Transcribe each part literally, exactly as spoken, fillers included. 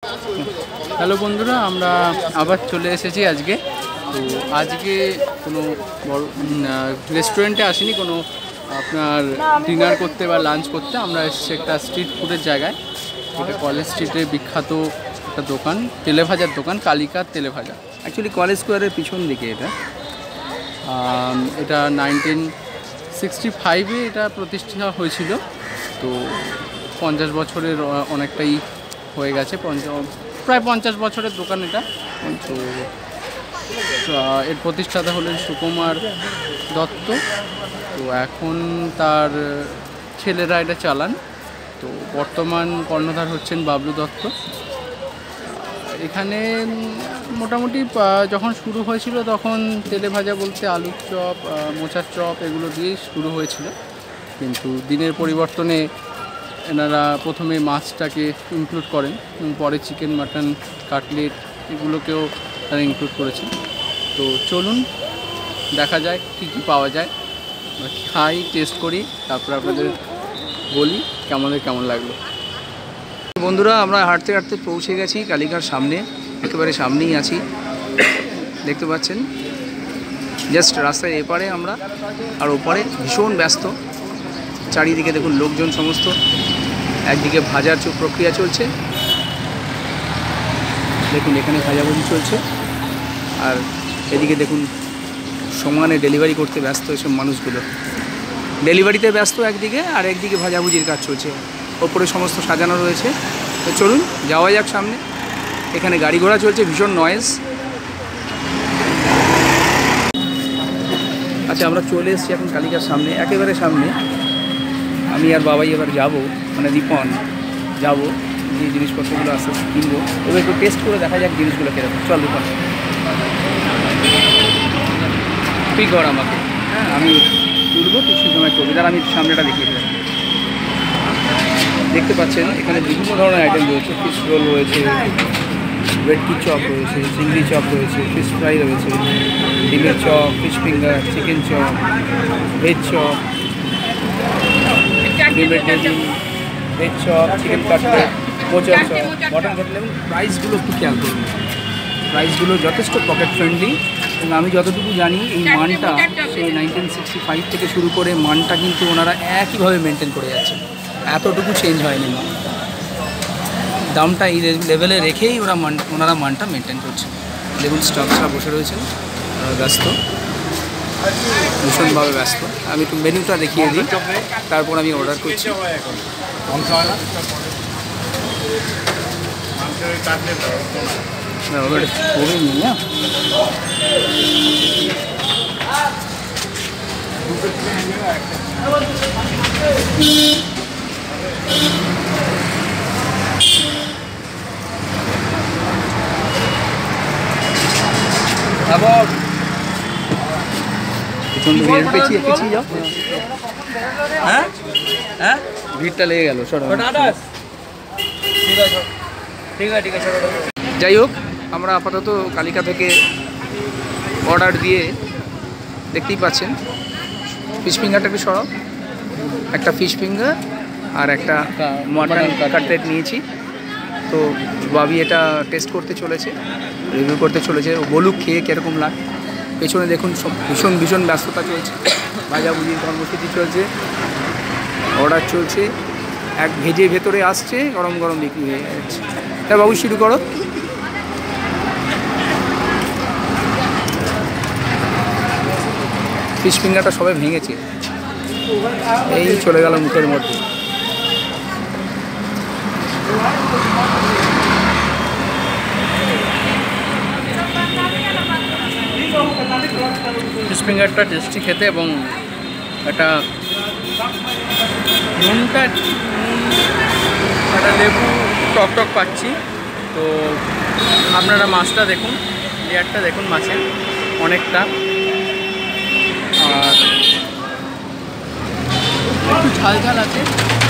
Hello বন্ধুরা, আমরা আবার চলে এসেছি আজকে। তো আজকে কোনো বড় রেস্টুরেন্টে আসিনি, কোনো আপনার ডিনার করতে বা লাঞ্চ করতে। আমরা এসেছি একটা স্ট্রিট ফুডের জায়গায়। এটা কলেজ স্ট্রিটের বিখ্যাত একটা দোকান, তেলেভাজার দোকান, কালিকার তেলেভাজা। অ্যাকচুয়ালি কলেজ স্কোয়ারের পিছন দিকে এটা। এটা নাইনটিন সিক্সটি ফাইভে এটা প্রতিষ্ঠা হয়েছিল। তো পঞ্চাশ বছরের অনেকটাই হয়ে গেছে, প্রায় পঞ্চাশ বছরের দোকান এটা। তো এর প্রতিষ্ঠাতা হলেন সুকুমার দত্ত। তো এখন তার ছেলেরা এটা চালান। তো বর্তমান কর্ণধার হচ্ছেন বাবলু দত্ত। এখানে মোটামুটি যখন শুরু হয়েছিল তখন তেলেভাজা বলতে আলুর চপ, মোচার চপ এগুলো দিয়েই শুরু হয়েছিল। কিন্তু দিনের পরিবর্তনে এনারা প্রথমে মাছটাকে ইনক্লুড করেন এবং পরে চিকেন, মাটন, কাটলেট এগুলোকেও তারা ইনক্লুড করেছেন। তো চলুন দেখা যায় কী কী পাওয়া যায়, খাই, টেস্ট করি, তারপর আপনাদের বলি কেমনদের কেমন লাগলো। বন্ধুরা, আমরা হাঁটতে হাঁটতে পৌঁছে গেছি কালিকার সামনে, একেবারে সামনেই আছি, দেখতে পাচ্ছেন। জাস্ট রাস্তায় এপারে আমরা, আর ওপারে ভীষণ ব্যস্ত। চারিদিকে দেখুন লোকজন সমস্ত। একদিকে ভাজার প্রক্রিয়া চলছে, দেখুন এখানে ভাজাভুজি চলছে, আর এদিকে দেখুন সমানে ডেলিভারি করতে ব্যস্ত এসব মানুষগুলো। ডেলিভারিতে ব্যস্ত একদিকে, আর একদিকে ভাজাভুজির কাজ চলছে। ওপরে সমস্ত সাজানো রয়েছে। তো চলুন যাওয়া যাক সামনে। এখানে গাড়ি ঘোড়া চলছে, ভীষণ নয়েজ। আচ্ছা, আমরা চলে এসেছি এখন কালিকার সামনে, একেবারে সামনে। আমি আর বাবাই এবার যাবো, মানে রিপন যাবো, যে জিনিসপত্রগুলো আস্তে আস্তে কিনবো। এবার একটু টেস্ট করে দেখা যাক জিনিসগুলো কীরকম। চল রিপন, তুই কর আমাকে। হ্যাঁ, আমি তুলবো, তুই সেই সময় করবি। তার আমি সামনেটা দেখিয়ে দেবো। দেখতে পাচ্ছেন এখানে বিভিন্ন ধরনের আইটেম রয়েছে। ফিশ রোল রয়েছে, ভেটকি চপ রয়েছে, চিংড়ি চপ রয়েছে, ফিশ ফ্রাই রয়েছে, ডিমের chop, fish finger, chicken chop, veg chop, ডিমের ডেজি, ভেজ চপ, চিকেন কাটলেট, মোচার চপ, মটন কাটলেট। এবং প্রাইসগুলো একটু খেয়াল করুন, প্রাইসগুলো যথেষ্ট পকেট ফ্রেন্ডলি। এবং আমি যতটুকু জানি এই মানটা সেই নাইনটিন সিক্সটি ফাইভ থেকে শুরু করে মানটা কিন্তু ওনারা একইভাবে মেনটেন করে যাচ্ছে, এতটুকু চেঞ্জ হয়নি। মান দামটা এই লেভেলে রেখেই ওরা মান ওনারা মানটা মেনটেন করছে। দেখুন স্টাফরা বসে রয়েছেন, ব্যস্ত, ভীষণভাবে ব্যস্ত। আমি একটু মেনুটা দেখিয়ে দিই, তারপর আমি অর্ডার করছি। পিছিয়ে পিছিয়ে যাও। হ্যাঁ হ্যাঁ, ভিড়টা লেগে গেল। ঠিক আছে ঠিক আছে। যাই হোক, আমরা আপাতত কালিকা থেকে অর্ডার দিয়ে, দেখতেই পাচ্ছেন ফিশ ফিঙ্গারটা একটু সরাও, একটা ফিশ ফিঙ্গার আর একটা মটন কাটলেট নিয়েছি। তো বাবি এটা টেস্ট করতে চলেছে, রিভিউ করতে চলেছে। বলুক খেয়ে কীরকম লাগে। পেছনে দেখুন সব ভীষণ ভীষণ ব্যস্ততা চলছে, ভাজাভুজির কর্মসূচি চলছে, অর্ডার চলছে। এক ভেজে ভেতরে আসছে, গরম গরম বিক্রি হয়ে যাচ্ছে। হ্যাঁ বাবু, শুরু করো। ফিশ ফিঙ্গারটা সবাই ভেঙেছে, এই চলে গেল মুখের মধ্যে। ফিশ ফিঙ্গারটা টেস্টি খেতে, এবং একটা নুনটা একটা লেবু টক টক পাচ্ছি। তো আপনারা মাছটা দেখুন, লেয়ারটা দেখুন মাছের, অনেকটা। আর একটু ঝাল ঝাল আছে,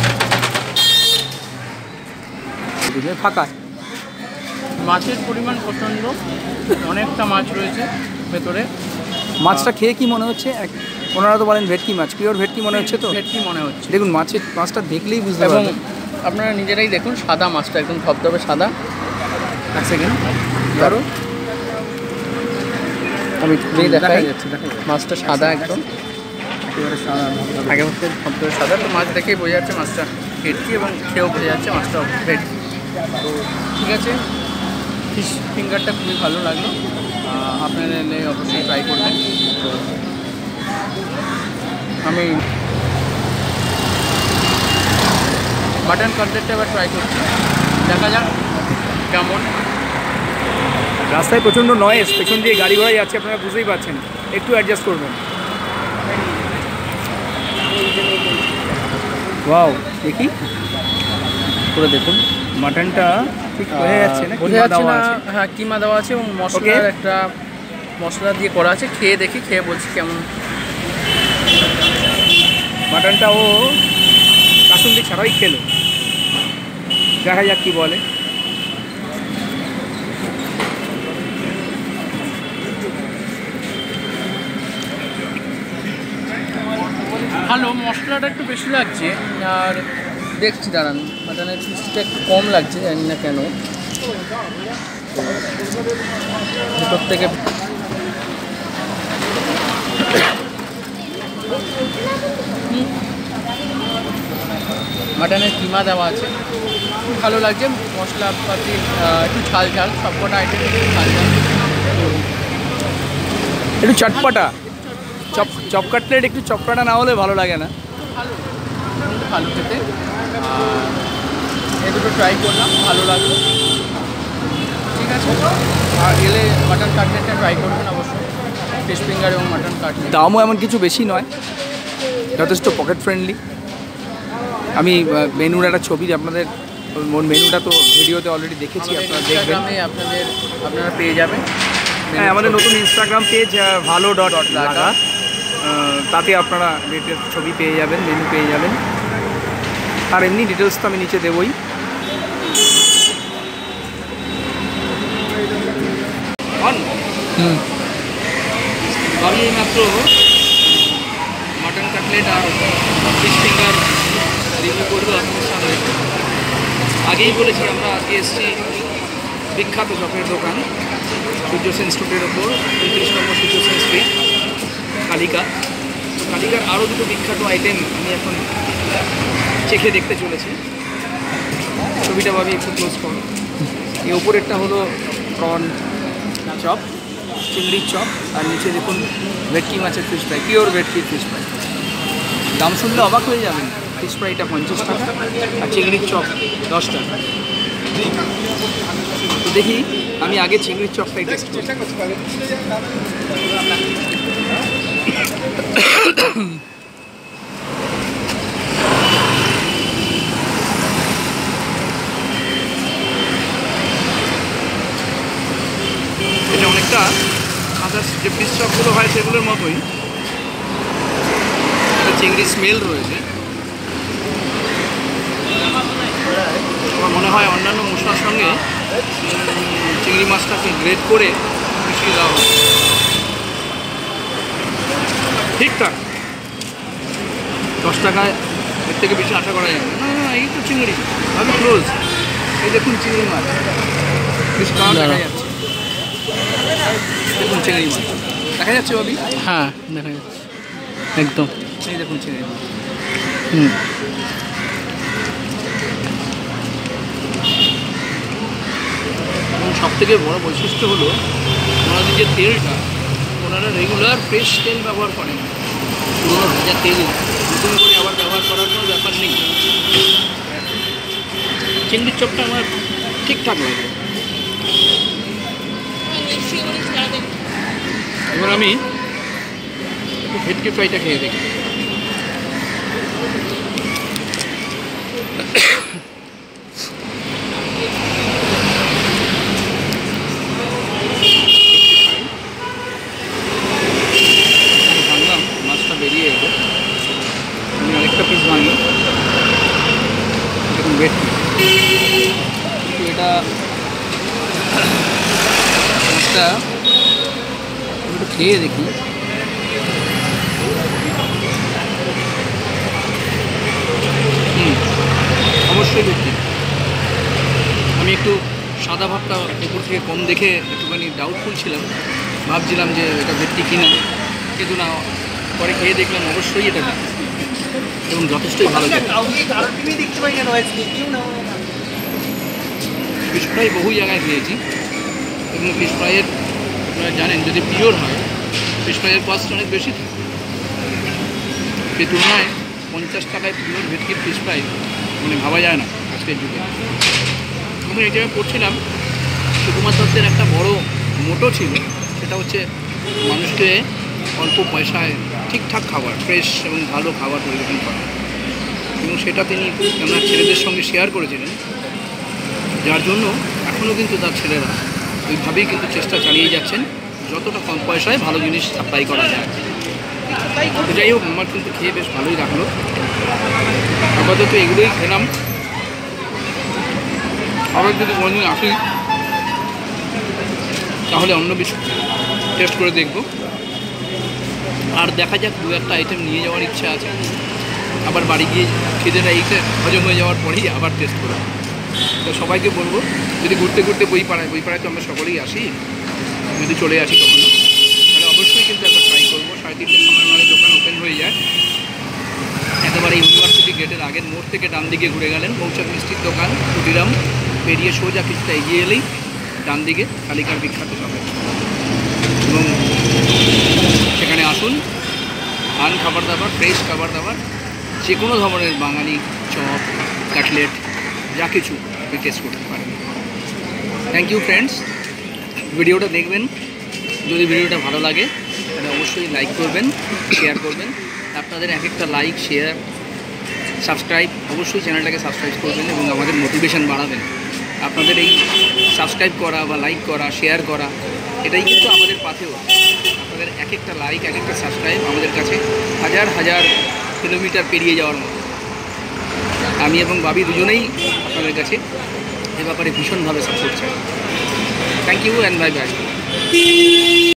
ফাঁকা। মাছের পরিমাণ প্রচণ্ড, অনেকটা মাছ রয়েছে ভেতরে। মাছটা খেয়ে কি মনে হচ্ছে? ওনারা তো বলেন ভেটকি মাছ, পিওর ভেটকি মনে হচ্ছে। তো ভেটকি মনে হচ্ছে। দেখুন মাছের মাছটা দেখলেই বুঝতে পারবেন। আপনারা নিজেরাই দেখুন, সাদা মাছটা একদম ধবধবে সাদা, এক সেকেন্ড ধরো, আমি দেখাই যাচ্ছে। মাছটা সাদা একদম, একেবারে সাদা, আগে হচ্ছে সবথেকে সাদা। তো মাছ দেখেই বোঝা যাচ্ছে মাছটা ভেটকি, এবং খেয়েও বোঝা যাচ্ছে মাছটা ভেটকি। তো ঠিক আছে, ফিশ ফিঙ্গারটা খুবই ভালো লাগলো, আপনারা এলে অবশ্যই ট্রাই করবেন। তো আমি মাটন কাটলেটটা এবার ট্রাই করছি, দেখা যাক কেমন। রাস্তায় প্রচণ্ড নয়েজ, পেছন দিয়ে গাড়ি ঘোড়া যাচ্ছে, আপনারা বুঝতেই পারছেন, একটু অ্যাডজাস্ট করবেন। ওয়াও, দেখি করে দেখুন, মাটনটা ঠিক বোঝা যাচ্ছে না, বোঝা যাচ্ছে না। হ্যাঁ, কিমা দেওয়া আছে এবং মশলার একটা মশলা দিয়ে করা আছে। খেয়ে দেখি, খেয়ে বলছি কেমন। মাটনটা ও কাসুন্দি ছাড়াই খেলো, দেখা যাক কি বলে। ভালো, মশলাটা একটু বেশি লাগছে, আর দেখছি দাঁড়ান মাটনের পিসটা একটু কম লাগছে, জানি না কেন। ভিতর থেকে মাটনের কিমা দেওয়া আছে, খুব ভালো লাগছে। মশলাপাতি একটু ঝাল ঝাল, সবকটা আইটেম একটু ঝাল ঝাল, একটু চটপটা। চপ চপ কাটলেট একটু চটপটা না হলে ভালো লাগে না। ভালো ভালো খেতে, আর এই দুটো ট্রাই করলাম, ভালো লাগলো। ঠিক আছে, আর এলে মাটন কাটলেটটা ট্রাই করবেন অবশ্যই, ফিশ ফিঙ্গার এবং মাটন কাটলেট। দামও এমন কিছু বেশি নয়, যথেষ্ট পকেট ফ্রেন্ডলি। আমি মেনুর একটা ছবি আপনাদের, মেনুটা তো ভিডিওতে অলরেডি দেখেছি, আপনারা দেখবেন, আপনাদের আপনারা পেয়ে যাবেন। হ্যাঁ, আমাদের নতুন ইনস্টাগ্রাম পেজ ভালো ডট লাগা, তাতে আপনারা ডিটেলস ছবি পেয়ে যাবেন, মেনু পেয়ে যাবেন। আর এমনি ডিটেলস তো আমি নিচে দেবই। হুম, আমি মাত্র মাটন কাটলেট আর ফিশ ফিঙ্গার রিভিউ করবো আপনাদের সামনে। আগেই বলেছি আমরা আজকে এসেছি বিখ্যাত চপের দোকান সূর্য সেন স্ট্রিটের ওপর, উনত্রিশ নম্বর সূর্য সেন স্ট্রিট, কালিকা। তো কালিকার আরও দুটো বিখ্যাত আইটেম আমি এখন চেখে দেখতে চলেছি। ছবিটা ভাবি একটু ক্লোজ করো। এই ওপরেরটা হলো প্রন চপ, চিংড়ির চপ, আর নিচে দেখুন ভেটকি মাছের ফিশ ফ্রাই, পিওর ভেটকির ফিশ ফ্রাই। দাম শুনলে অবাক হয়ে যাবেন, ফিশ ফ্রাইটা পঞ্চাশ টাকা আর চিংড়ির চপ দশ টাকা। তো দেখি, আমি আগে চিংড়ির চপটাই টেস্ট করি। এটা অনেকটা আদার যে ফিশ চপগুলো হয় সেগুলোর মতোই, একটা চিংড়ি স্মেল রয়েছে। আমার মনে হয় অন্যান্য মশলার সঙ্গে চিংড়ি মাছটাকে গ্রেট করে মিশিয়ে দেওয়া হয়। ঠিকঠাক দশ টাকায় এর থেকে বেশি আশা করা যাবে না। না, এই তো চিংড়ি, আমি ক্লোজ। এই দেখুন চিংড়ি মাছ, বেশ কালার দেখা যাচ্ছে। দেখুন চিংড়ি মাছ দেখা যাচ্ছে বাবি? হ্যাঁ, দেখা যাচ্ছে একদম। এই দেখুন চিংড়ি মাছ। হুম, এবং সবথেকে বড় বৈশিষ্ট্য হলো ওনাদের যে তেলটা, ওনারা রেগুলার ফ্রেশ তেল ব্যবহার করেন, পুরোনো ভাজা তেল নতুন করে আবার ব্যবহার করার কোনো ব্যাপার নেই। চিংড়ির চপটা আমার ঠিকঠাক লাগে। এবার আমি একটু ভেটকি ফ্রাইটা খেয়ে দেখি। ভাঙলাম, মাছটা বেরিয়ে এলো, আমি আরেকটা পিস ভাঙি। দেখুন ভেটকি, কিন্তু এটা মাছটা একটু খেয়ে দেখি। হুম, অবশ্যই ভেটকি। আমি একটু সাদা ভাবটা উপর থেকে কম দেখে একটুখানি ডাউটফুল ছিলাম, ভাবছিলাম যে এটা ভেটকি কিনা, কিন্তু না, পরে খেয়ে দেখলাম অবশ্যই এটা ভেটকি এবং যথেষ্টই ভালো খেতে। ফিশ ফ্রাই বহু জায়গায় খেয়েছি এবং ফিশ ফ্রাইয়ের আপনারা জানেন যদি পিওর হয় ফিশ ফ্রাইয়ের কস্ট অনেক বেশি থাকে। সেই তুলনায় পঞ্চাশ টাকায় পিওর ভেটকির ফিশ ফ্রাই মানে ভাবা যায় না আজকের যুগে। আমি এই জায়গায় পড়ছিলাম সুকুমার দত্তের একটা বড় মোটো ছিল, সেটা হচ্ছে মানুষকে অল্প পয়সায় ঠিকঠাক খাবার, ফ্রেশ এবং ভালো খাবার পরিবেশন করা, এবং সেটা তিনি আপনার ছেলেদের সঙ্গে শেয়ার করেছিলেন, যার জন্য এখনও কিন্তু তার ছেলেরা ওইভাবেই কিন্তু চেষ্টা চালিয়ে যাচ্ছেন যতটা কম পয়সায় ভালো জিনিস সাপ্লাই করা যায়। যাই হোক, আমার কিন্তু খেয়ে বেশ ভালোই লাগলো। আপাতত এগুলোই খেলাম, আবার যদি কোনোদিন আসি তাহলে অন্য কিছু টেস্ট করে দেখব। আর দেখা যাক, দু একটা আইটেম নিয়ে যাওয়ার ইচ্ছা আছে, আবার বাড়ি গিয়ে খিদেটা এইটা হজম হয়ে যাওয়ার পরেই আবার টেস্ট করব। তো সবাইকে বলবো, যদি ঘুরতে ঘুরতে বই পাড়ায় বই পাড়ায় তো আমরা সকলেই আসি, যদি চলে আসি কখনো, তাহলে অবশ্যই কিন্তু একবার ট্রাই করবো। সাড়ে তিনটের সময় আমাদের দোকান ওপেন হয়ে যায়, একেবারে ইউনিভার্সিটি গেটের আগের মোড় থেকে ডান দিকে ঘুরে গেলেন, মৌচাক মিষ্টির দোকান, ক্ষুদিরাম পেরিয়ে সোজা কিছুটা এগিয়ে এলেই ডান দিকে কালিকার বিখ্যাত সবাই, এবং সেখানে আসুন, খান খাবার দাবার, ফ্রেশ খাবার দাবার, যে কোনো ধরনের বাঙালি চপ, কাটলেট, যা কিছু আপনি টেস্ট করতে পারেন। থ্যাংক ইউ ফ্রেন্ডস, ভিডিওটা দেখবেন, যদি ভিডিওটা ভালো লাগে তাহলে অবশ্যই লাইক করবেন, শেয়ার করবেন। আপনাদের এক একটা লাইক, শেয়ার, সাবস্ক্রাইব, অবশ্যই চ্যানেলটাকে সাবস্ক্রাইব করবেন এবং আমাদের মোটিভেশন বাড়াবেন। আপনাদের এই সাবস্ক্রাইব করা বা লাইক করা, শেয়ার করা, এটাই কিন্তু আমাদের পাথেও। আপনাদের এক একটা লাইক, এক একটা সাবস্ক্রাইব আমাদের কাছে হাজার হাজার কিলোমিটার পেরিয়ে যাওয়ার মতো। আমি এবং বাবি দুজনেই আপনাদের কাছে এ ব্যাপারে ভীষণভাবে সাপোর্ট চাই। Thank you and bye by.